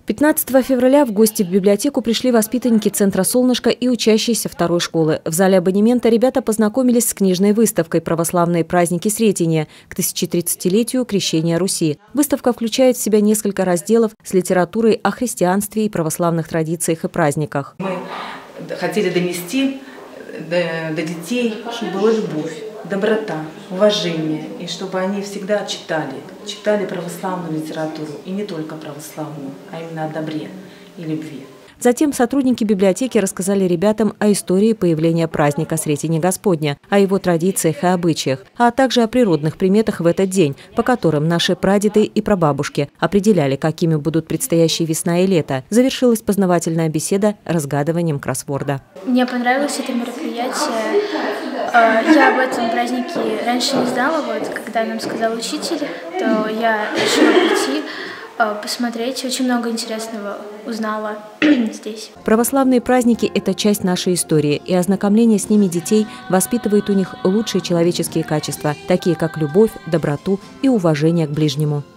15 февраля в гости в библиотеку пришли воспитанники Центра «Солнышко» и учащиеся второй школы. В зале абонемента ребята познакомились с книжной выставкой «Православные праздники Сретения» к 1030-летию крещения Руси. Выставка включает в себя несколько разделов с литературой о христианстве и православных традициях и праздниках. Мы хотели донести до детей, чтобы была любовь, доброта, уважение, и чтобы они всегда читали православную литературу, и не только православную, а именно о добре и любви. Затем сотрудники библиотеки рассказали ребятам о истории появления праздника Сретения Господня, о его традициях и обычаях, а также о природных приметах в этот день, по которым наши прадеды и прабабушки определяли, какими будут предстоящие весна и лето. Завершилась познавательная беседа разгадыванием кроссворда. Мне понравилось это мероприятие. Я об этом празднике раньше не знала, когда нам сказал учитель, то я решила прийти, посмотреть. Очень много интересного узнала здесь. Православные праздники – это часть нашей истории, и ознакомление с ними детей воспитывает у них лучшие человеческие качества, такие как любовь, доброту и уважение к ближнему.